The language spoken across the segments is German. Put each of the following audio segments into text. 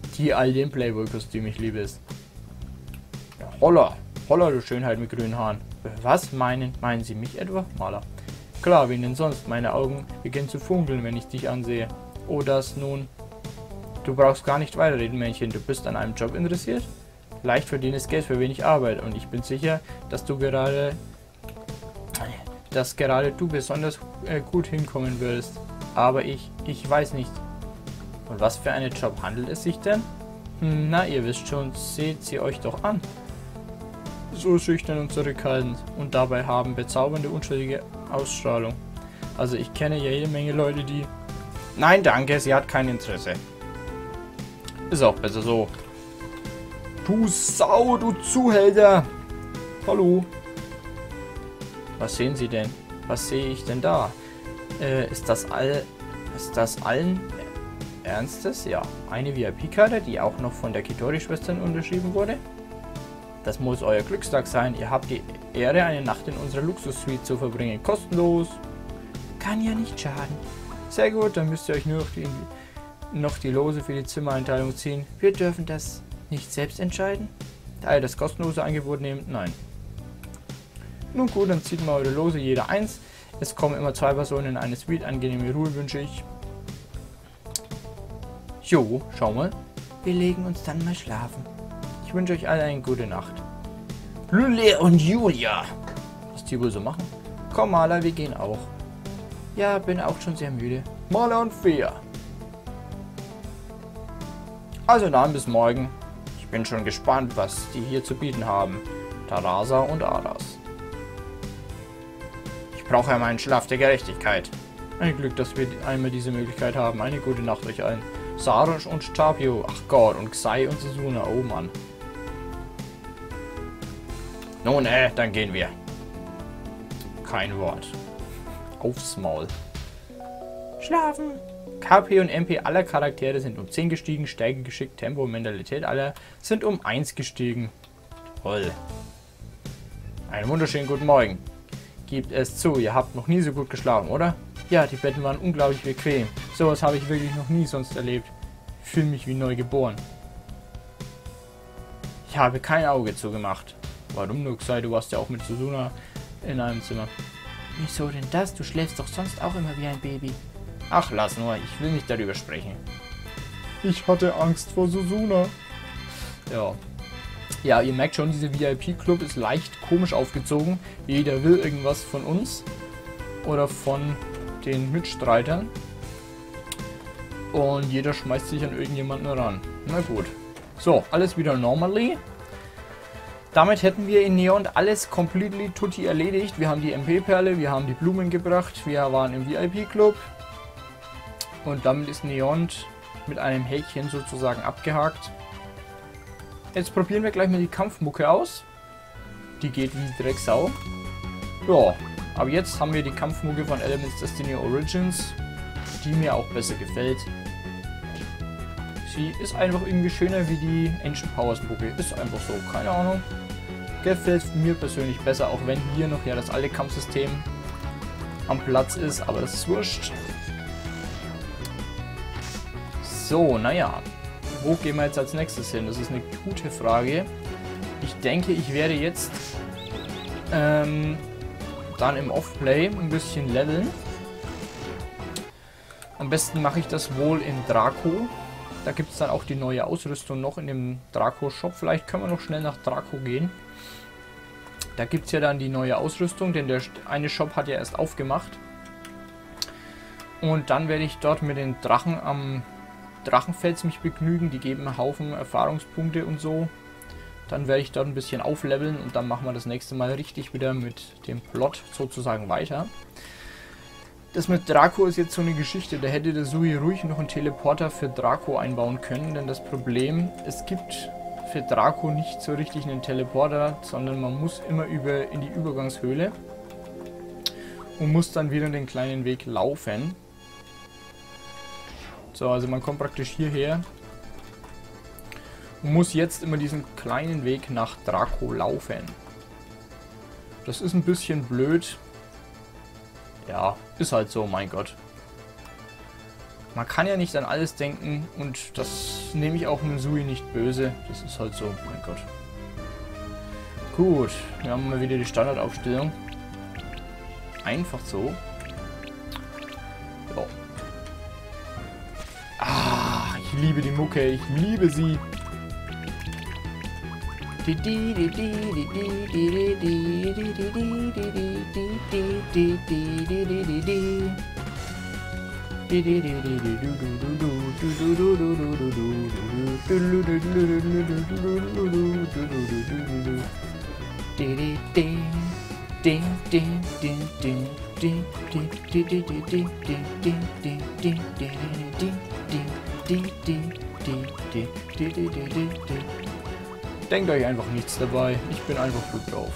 Die all dem Playboy-Kostüm, ich liebe es. Ja, holla, holla, du Schönheit mit grünen Haaren. Was meinen Sie mich etwa? Maler. Klar, wen denn sonst? Meine Augen beginnen zu funkeln, wenn ich dich ansehe. Oh, das nun. Du brauchst gar nicht weiterreden, Männchen. Du bist an einem Job interessiert? Leicht verdientes Geld für wenig Arbeit. Und ich bin sicher, dass gerade du besonders gut hinkommen würdest. Aber ich weiß nicht. Und was für einen Job handelt es sich denn? Na, ihr wisst schon, seht sie euch doch an. So schüchtern und zurückhaltend und dabei haben bezaubernde, unschuldige Ausstrahlung. Also ich kenne ja jede Menge Leute, die... Nein, danke, sie hat kein Interesse. Ist auch besser so. Du Sau, du Zuhälter! Hallo? Was sehen Sie denn? Was sehe ich denn da? Ist das allen Ernstes? Ja. Eine VIP-Karte, die auch noch von der Kitori-Schwestern unterschrieben wurde? Das muss euer Glückstag sein. Ihr habt die Ehre, eine Nacht in unserer Luxus-Suite zu verbringen. Kostenlos. Kann ja nicht schaden. Sehr gut, dann müsst ihr euch nur noch die Lose für die Zimmereinteilung ziehen. Wir dürfen das nicht selbst entscheiden. Da ihr das kostenlose Angebot nehmt, nein. Nun gut, dann zieht mal eure Lose, jeder eins. Es kommen immer 2 Personen in eine Suite. Angenehme Ruhe wünsche ich. Jo, schau mal. Wir legen uns dann mal schlafen. Ich wünsche euch alle eine gute Nacht. Lülle und Julia. Was die wohl so machen? Komm, Maler, wir gehen auch. Ja, bin auch schon sehr müde. Maler und Fea. Also dann bis morgen. Ich bin schon gespannt, was die hier zu bieten haben. Tarasa und Aras. Ich brauche meinen Schlaf der Gerechtigkeit. Ein Glück, dass wir einmal diese Möglichkeit haben. Eine gute Nacht euch allen. Sarosh und Tapio. Ach Gott, und Xai und Suzuna. Oh Mann. Nun, dann gehen wir. Kein Wort. Aufs Maul. Schlafen. KP und MP aller Charaktere sind um 10 gestiegen. Stärke, Geschick, Tempo und Mentalität aller sind um 1 gestiegen. Toll. Einen wunderschönen guten Morgen. Gebt es zu, ihr habt noch nie so gut geschlafen, oder? Ja, die Betten waren unglaublich bequem. Sowas habe ich wirklich noch nie sonst erlebt. Ich fühle mich wie neu geboren. Ich habe kein Auge zugemacht. Warum nur, Xai? Du warst ja auch mit Suzuna in einem Zimmer. Wieso denn das? Du schläfst doch sonst auch immer wie ein Baby. Ach, lass nur. Ich will nicht darüber sprechen. Ich hatte Angst vor Suzuna. Ja. Ja, ihr merkt schon, dieser VIP-Club ist leicht komisch aufgezogen. Jeder will irgendwas von uns. Oder von den Mitstreitern. Und jeder schmeißt sich an irgendjemanden ran. Na gut. So, alles wieder normally. Damit hätten wir in Neon alles completely tutti erledigt. Wir haben die MP-Perle, wir haben die Blumen gebracht, wir waren im VIP-Club. Und damit ist Neon mit einem Häkchen sozusagen abgehakt. Jetzt probieren wir gleich mal die Kampfmucke aus. Die geht wie Drecksau. Ja, aber jetzt haben wir die Kampfmucke von Elements Destiny Origins, die mir auch besser gefällt. Sie ist einfach irgendwie schöner wie die Ancient Powers Mucke. Ist einfach so, keine Ahnung. Gefällt mir persönlich besser, auch wenn hier noch ja das alte Kampfsystem am Platz ist, aber das ist wurscht. So, naja. Wo gehen wir jetzt als nächstes hin? Das ist eine gute Frage. Ich denke, ich werde jetzt dann im Off-Play ein bisschen leveln. Am besten mache ich das wohl in Draco. Da gibt es dann auch die neue Ausrüstung noch in dem Draco-Shop. Vielleicht können wir noch schnell nach Draco gehen. Da gibt es ja dann die neue Ausrüstung, denn der eine Shop hat ja erst aufgemacht. Und dann werde ich dort mit den Drachen am Drachenfels mich begnügen. Die geben einen Haufen Erfahrungspunkte und so. Dann werde ich dort ein bisschen aufleveln und dann machen wir das nächste Mal richtig wieder mit dem Plot sozusagen weiter. Das mit Draco ist jetzt so eine Geschichte, da hätte der Sui ruhig noch einen Teleporter für Draco einbauen können, denn das Problem, es gibt für Draco nicht so richtig einen Teleporter, sondern man muss immer in die Übergangshöhle und muss dann wieder den kleinen Weg laufen. So, also man kommt praktisch hierher und muss jetzt immer diesen kleinen Weg nach Draco laufen. Das ist ein bisschen blöd. Ja, ist halt so, mein Gott. man kann ja nicht an alles denken und das nehme ich auch mit Sui nicht böse. Das ist halt so, mein Gott. Gut, wir haben mal wieder die Standardaufstellung. Einfach so. Ja. Ah, ich liebe die Mucke, ich liebe sie. Denkt euch einfach nichts dabei. Ich bin einfach gut drauf.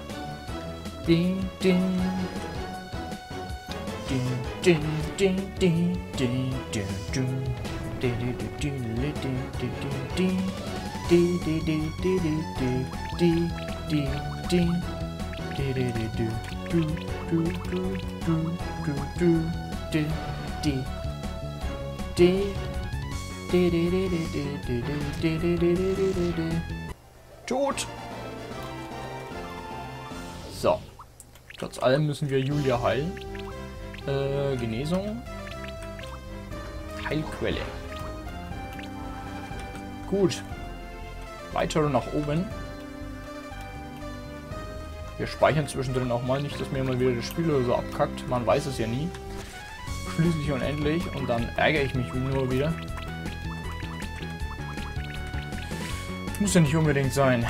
Tot! So. Trotz allem müssen wir Julia heilen. Genesung. Heilquelle. Gut. Weiter nach oben. Wir speichern zwischendrin auch mal, nicht, dass mir mal wieder das Spiel oder so abkackt. Man weiß es ja nie. Schließlich und endlich. Und dann ärgere ich mich nur wieder. Muss ja nicht unbedingt sein.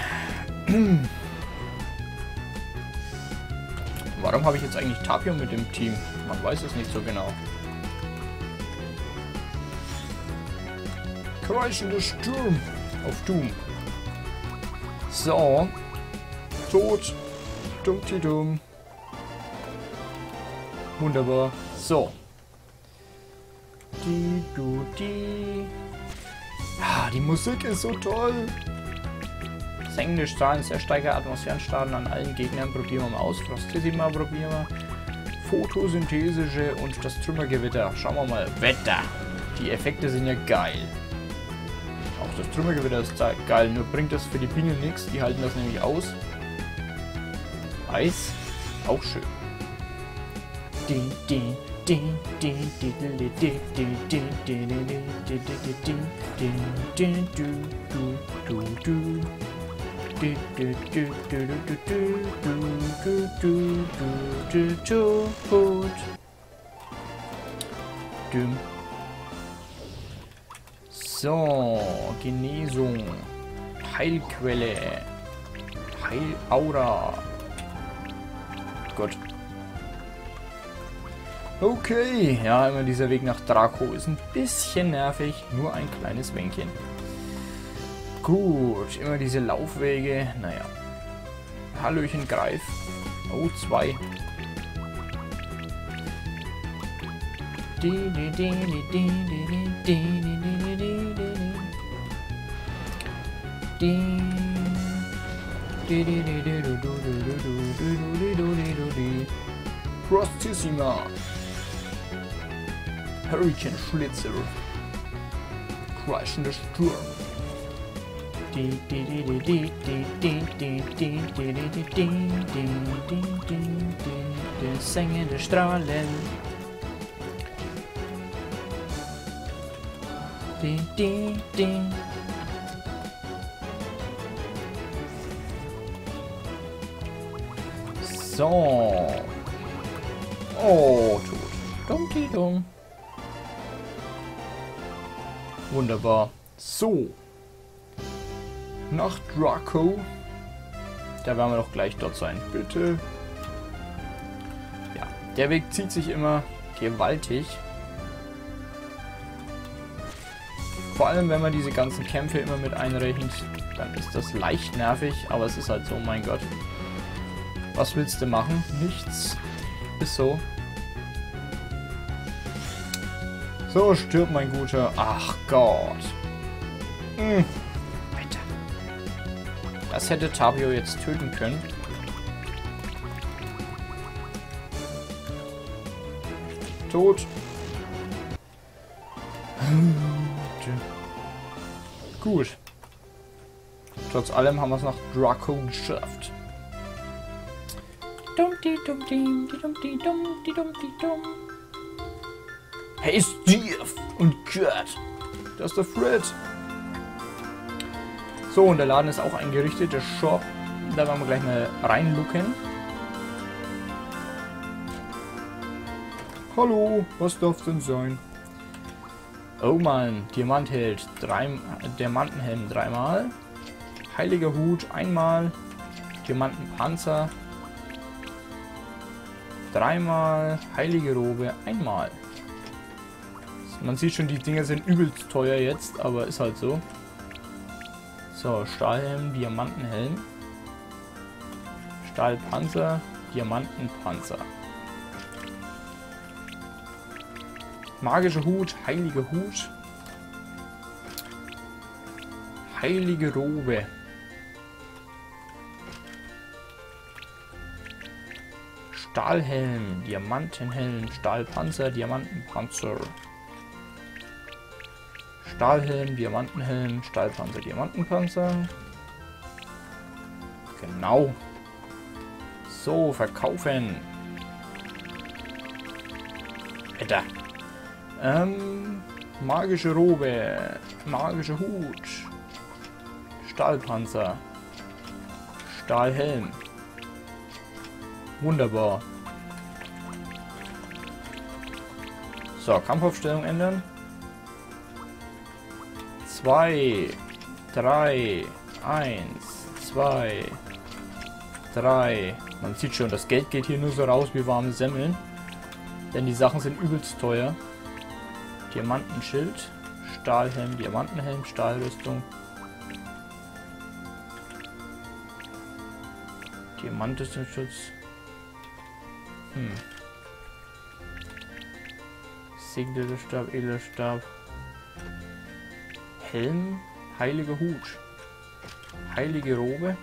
Warum habe ich jetzt eigentlich Tapio mit dem Team? Man weiß es nicht so genau. Kreischender Sturm auf Doom. So. Tot. Dumm. Wunderbar. So. Die Musik ist so toll. Sengende Strahlen, sehr starke Atmosphärenstrahlen an allen Gegnern. Probieren wir mal aus. Frostissima probieren wir. Photosynthesische und das Trümmergewitter. Schauen wir mal. Wetter. Die Effekte sind ja geil. Auch das Trümmergewitter ist geil. Nur bringt das für die Bienen nichts. Die halten das nämlich aus. Eis. Auch schön. So, Genesung, Heilquelle, Heilaura. Gut. Okay, ja, immer dieser Weg nach Draco ist ein bisschen nervig, nur ein kleines Wänkchen. Gut, immer diese Laufwege, naja. Hallöchen, Greif. Oh, 2. Frostissima. Hurricane Schlitzer. Kreischender Sturm. Sengende Strahlen. So. Oh, tot. Dumm. Wunderbar. So. Nach Draco. Da werden wir doch gleich dort sein. Bitte. Ja, der Weg zieht sich immer gewaltig. Vor allem, wenn man diese ganzen Kämpfe immer mit einrechnet, dann ist das leicht nervig, aber es ist halt so, mein Gott. Was willst du machen? Nichts. Ist so. So, stirb, mein Guter. Ach Gott. Alter. Das hätte Tapio jetzt töten können. Tot. Gut. Trotz allem haben wir es nach Draco geschafft. Hey Steve und Kurt. Das ist der Fred. So, und der Laden ist auch eingerichtet, der Shop. Da werden wir gleich mal reinlucken. Hallo, was darf denn sein? Oh Mann, Diamantenhelm 3-mal. Heiliger Hut 1-mal. Diamantenpanzer 3-mal. Heilige Robe 1-mal. Man sieht schon, die Dinger sind übelst teuer jetzt, aber ist halt so. So, Stahlhelm, Diamantenhelm. Stahlpanzer, Diamantenpanzer. Magischer Hut, heiliger Hut. Heilige Robe. Stahlhelm, Diamantenhelm, Stahlpanzer, Diamantenpanzer. Stahlhelm, Diamantenhelm, Stahlpanzer, Diamantenpanzer. Genau. So, verkaufen. Alter. Magische Robe, magischer Hut, Stahlpanzer, Stahlhelm. Wunderbar. So, Kampfaufstellung ändern. 2, 3, 1, 2, 3. Man sieht schon, das Geld geht hier nur so raus wie warme Semmeln. Denn die Sachen sind übelst teuer. Diamantenschild, Stahlhelm, Diamantenhelm, Stahlrüstung. Diamantenschutz. Seglerstab, Edelsterstab. Helm, heiliger Hut. Heilige Robe.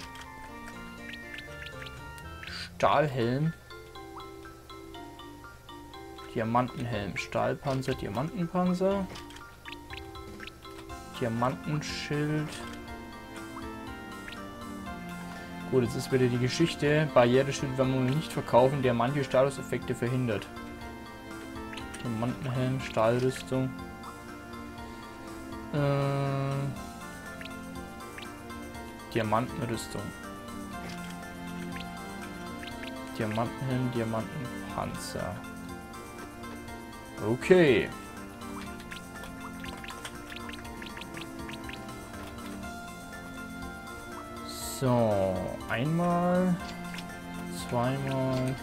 Stahlhelm. Diamantenhelm, Stahlpanzer, Diamantenpanzer. Diamantenschild. Gut, jetzt ist wieder die Geschichte. Barriereschild werden wir nicht verkaufen, der manche Statuseffekte verhindert. Diamantenhelm, Stahlrüstung. Diamantenrüstung. Diamantenhelm, Diamantenpanzer. Okay. So, 1-mal, 2-mal.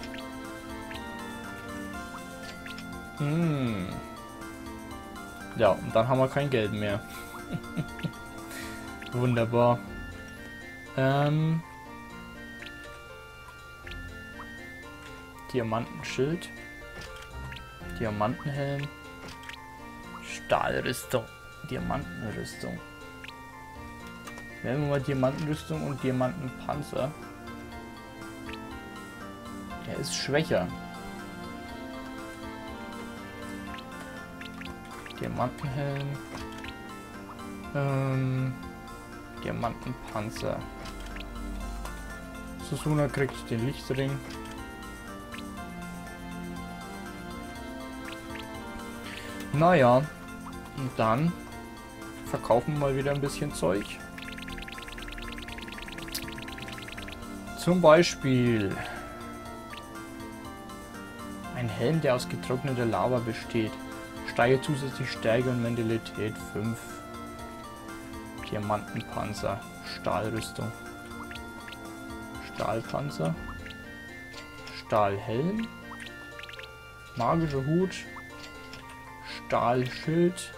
Ja, und dann haben wir kein Geld mehr. Wunderbar. Diamantenschild. Diamantenhelm. Stahlrüstung. Diamantenrüstung. Nehmen wir mal Diamantenrüstung und Diamantenpanzer. Der ist schwächer. Diamantenhelm. Diamantenpanzer. Susuna kriegt den Lichtring. Naja, und dann verkaufen wir mal wieder ein bisschen Zeug. Zum Beispiel ein Helm, der aus getrockneter Lava besteht. Steigert zusätzlich Stärke und Mentalität 5. Diamantenpanzer, Stahlrüstung, Stahlpanzer, Stahlhelm, magischer Hut, Stahlschild,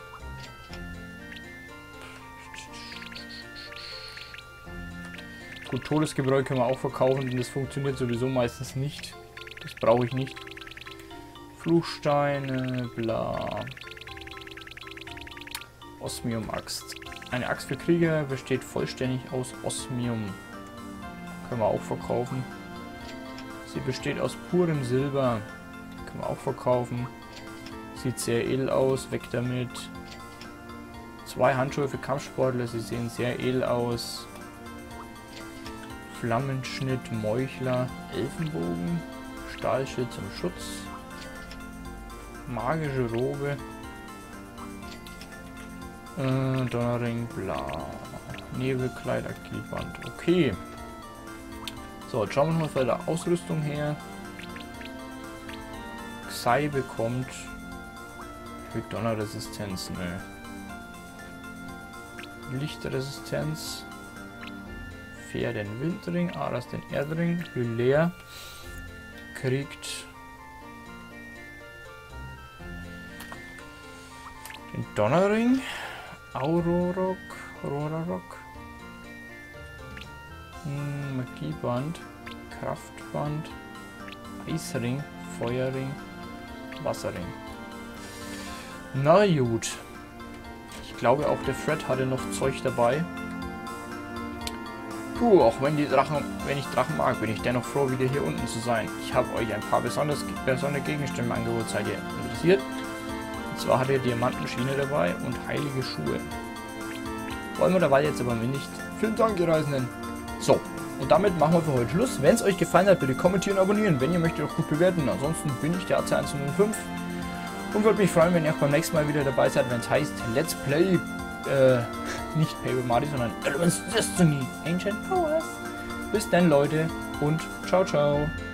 gut, Todesgebräu können wir auch verkaufen, denn das funktioniert sowieso meistens nicht. Das brauche ich nicht. Fluchsteine, bla. Osmium-Axt. Eine Axt für Krieger besteht vollständig aus Osmium. Können wir auch verkaufen. Sie besteht aus purem Silber. Können wir auch verkaufen. Sieht sehr edel aus, weg damit. 2 Handschuhe für Kampfsportler, sie sehen sehr edel aus. Flammenschnitt, Meuchler, Elfenbogen, Stahlschild zum Schutz. Magische Robe. Donnerring, bla. Nebelkleid, Aktivband. Okay. So, jetzt schauen wir mal von der Ausrüstung her. Xai bekommt Donnerresistenz, ne. Lichtresistenz. Fair den Windring, Aras den Erdring, Hylaire kriegt den Donnerring, Aurorok, Magieband, Kraftband, Eisring, Feuerring, Wasserring. Na gut. Ich glaube auch der Fred hatte noch Zeug dabei. Puh, auch wenn ich Drachen mag, bin ich dennoch froh, wieder hier unten zu sein. Ich habe euch ein paar besondere Gegenstände im Angebot, seid ihr interessiert? Und zwar hat er Diamantenschiene dabei und heilige Schuhe. Wollen wir dabei jetzt aber nicht. Vielen Dank, ihr Reisenden. So, und damit machen wir für heute Schluss. Wenn es euch gefallen hat, bitte kommentieren und abonnieren. Wenn ihr möchtet, auch gut bewerten. Ansonsten bin ich der AC105 und würde mich freuen, wenn ihr auch beim nächsten Mal wieder dabei seid, wenn es heißt Let's Play, nicht Paper Mario, sondern Elements Destiny, Ancient Powers. Bis dann, Leute, und ciao, ciao.